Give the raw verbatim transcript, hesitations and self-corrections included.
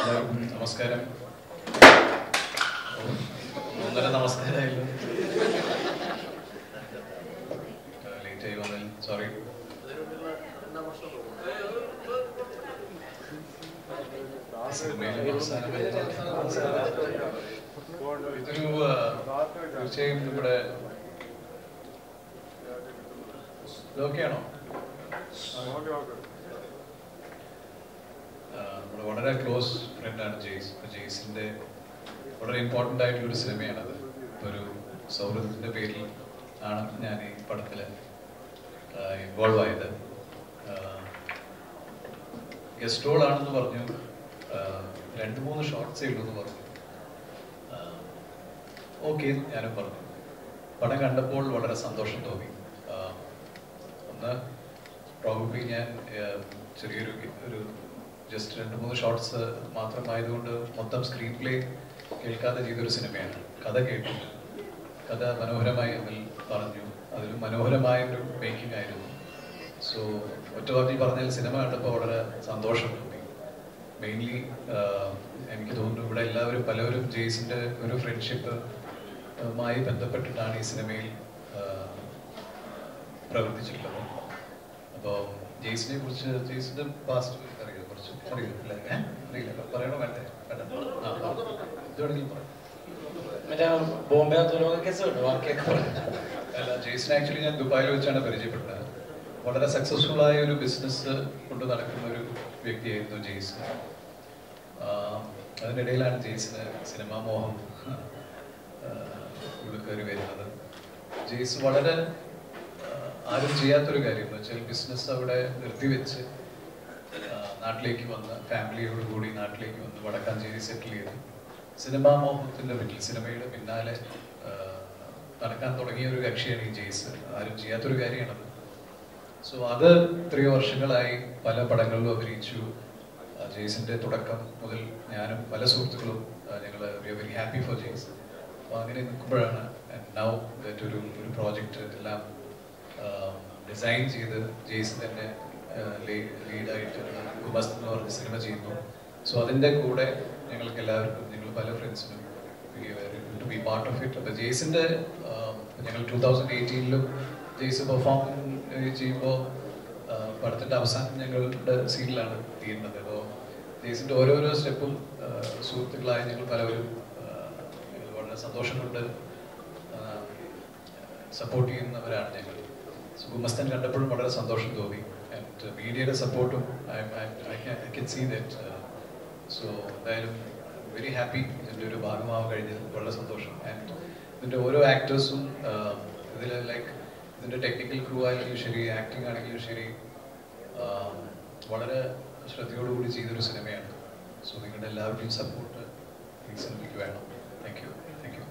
നമസ്കാരം. ഒന്നര നമസ്കാരമായല്ലോ. ലേറ്റ് ആയി വന്നതിൽ സോറി. സിനിമയിലെ അവസാനം ഇതൊരു തീർച്ചയായും നമ്മുടെ ഇതൊക്കെയാണോ നമ്മുടെ വളരെ ക്ലോസ് ഫ്രണ്ടാണ് ജെയ്സ്. ജെയ്സിന്റെ വളരെ ഇമ്പോർട്ടൻ്റ് ആയിട്ടുള്ളൊരു സിനിമയാണത്. ഇപ്പോൾ ഒരു സൗഹൃദത്തിൻ്റെ പേരിൽ ആണ് ഞാൻ ഈ പടത്തിൽ ഇൻവോൾവ് ആയത്. ഗസ്റ്റ് റോൾ ആണെന്ന് പറഞ്ഞു, രണ്ട് മൂന്ന് ഷോർട്ട്സേ ഉള്ളൂ എന്ന് പറഞ്ഞു. ഓക്കെ ഞാനും പറഞ്ഞു. പടം കണ്ടപ്പോൾ വളരെ സന്തോഷം തോന്നി. ഒന്ന് പ്രോബബ്ലി ഞാൻ ചെറിയൊരു ഒരു ജസ്റ്റ് രണ്ട് മൂന്ന് ഷോർട്സ് മാത്രമായതുകൊണ്ട് മൊത്തം സ്ക്രീൻ പ്ലേ കേൾക്കാതെ ചെയ്തൊരു സിനിമയാണ്. കഥ കേട്ടു, കഥ മനോഹരമായി അമൽ പറഞ്ഞു. അതിൽ മനോഹരമായ ഒരു മേക്കിംഗ് ആയിരുന്നു. സോ ഒറ്റ വാക്കിൽ പറഞ്ഞാൽ സിനിമ കണ്ടപ്പോൾ വളരെ സന്തോഷം തോന്നി. മെയിൻലി എനിക്ക് തോന്നുന്നു ഇവിടെ എല്ലാവരും പലവരും ജെയ്സിൻ്റെ ഒരു ഫ്രണ്ട്ഷിപ്പ് മായി ബന്ധപ്പെട്ടിട്ടാണ് ഈ സിനിമയിൽ പ്രവർത്തിച്ചിട്ടുള്ളത്. അപ്പോൾ ജെയ്സിനെ കുറിച്ച് ജെയ്സിൻ്റെ പാസ്റ്റ് അറിയാം, കുറച്ച് അറിയില്ല അറിയില്ല പറയണോ വേണ്ടേ? വേണ്ട, ആ ഇതോടെങ്കിലും പറയാം. മറ്റേ ബോംബെ കേസ് കിട്ടും ബാക്കിയൊക്കെ പറഞ്ഞു. അല്ല, ജെയ്സിനെ ആക്ച്വലി ഞാൻ ദുബായിൽ വെച്ചാണ് പരിചയപ്പെട്ടത്. വളരെ സക്സസ്ഫുൾ ആയ ഒരു ബിസിനസ് കൊണ്ട് നടക്കുന്ന ഒരു വ്യക്തിയായിരുന്നു ജെയ്സ്. അതിനിടയിലാണ് ജെയ്സിന് സിനിമാ മോഹം ഉള്ളിൽ കയറി വരുന്നത്. ജെയ്സ് വളരെ ആരും ചെയ്യാത്തൊരു കാര്യം എന്ന് വെച്ചാൽ ബിസിനസ് അവിടെ നിർത്തിവെച്ച് നാട്ടിലേക്ക് വന്ന് ഫാമിലിയോട് കൂടി നാട്ടിലേക്ക് വന്ന് വടക്കാഞ്ചേരി സെറ്റിൽ ചെയ്ത് സിനിമാ മോഹത്തിൻ്റെ പിന്നിൽ സിനിമയുടെ പിന്നാലെ നടക്കാൻ തുടങ്ങിയ ഒരു കക്ഷിയാണ് ഈ ജെയ്സ്. ആരും ചെയ്യാത്തൊരു കാര്യമാണത്. സോ അത് എത്രയോ വർഷങ്ങളായി പല പടങ്ങളിലും അഭിനയിച്ചു. ജെയ്സിൻ്റെ തുടക്കം മുതൽ ഞാനും പല സുഹൃത്തുക്കളും ഞങ്ങൾ we are very happy for Jais. അപ്പോൾ അങ്ങനെ നിൽക്കുമ്പോഴാണ് നൗ ദാറ്റ് ഒരു ഒരു പ്രോജക്റ്റ് എല്ലാം ഡിസൈൻ ചെയ്ത് ജെയ്സ് തന്നെ ലീഡായിട്ട് ഗുമസ്ത് എന്ന് പറഞ്ഞ സിനിമ ചെയ്യുന്നു. സോ അതിൻ്റെ കൂടെ ഞങ്ങൾക്ക് എല്ലാവർക്കും ഞങ്ങൾ പല ഫ്രണ്ട്സിനും to be part of it. അപ്പോൾ ജെയ്സിൻ്റെ ഞങ്ങൾ ടൂ തൗസൻഡ് എയ്റ്റീനിലും ജെയ്സ് പെർഫോം ചെയ്യുമ്പോൾ പടത്തിൻ്റെ അവസാനം ഞങ്ങളുടെ സീനിലാണ് തീരുന്നത്. അപ്പോൾ ജെയ്സിൻ്റെ ഓരോരോ സ്റ്റെപ്പും സുഹൃത്തുക്കളായ ഞങ്ങൾ പലവരും ഞങ്ങൾ വളരെ സന്തോഷം കൊണ്ട് സപ്പോർട്ട് ചെയ്യുന്നവരാണ് ഞങ്ങൾ. ഗുമസ്തൻ കണ്ടപ്പോഴും വളരെ സന്തോഷം തോന്നി. ആൻഡ് മീഡിയയുടെ സപ്പോർട്ടും I can see that. So എന്തായാലും വെരി ഹാപ്പി ഇതിൻ്റെ ഒരു ഭാഗമാവാൻ കഴിഞ്ഞതിൽ വളരെ സന്തോഷം. ആൻഡ് ഇതിൻ്റെ ഓരോ ആക്ടേഴ്സും ഇതിൽ ലൈക്ക് ഇതിൻ്റെ ടെക്നിക്കൽ ക്രൂ ആണെങ്കിലും ശരി, ആക്ടിങ് ആണെങ്കിലും ശരി, വളരെ ശ്രദ്ധയോടുകൂടി ചെയ്തൊരു സിനിമയാണ്. സോ നിങ്ങളുടെ എല്ലാവരുടെയും സപ്പോർട്ട് ഈ സിനിമയ്ക്ക് വേണം. Thank U.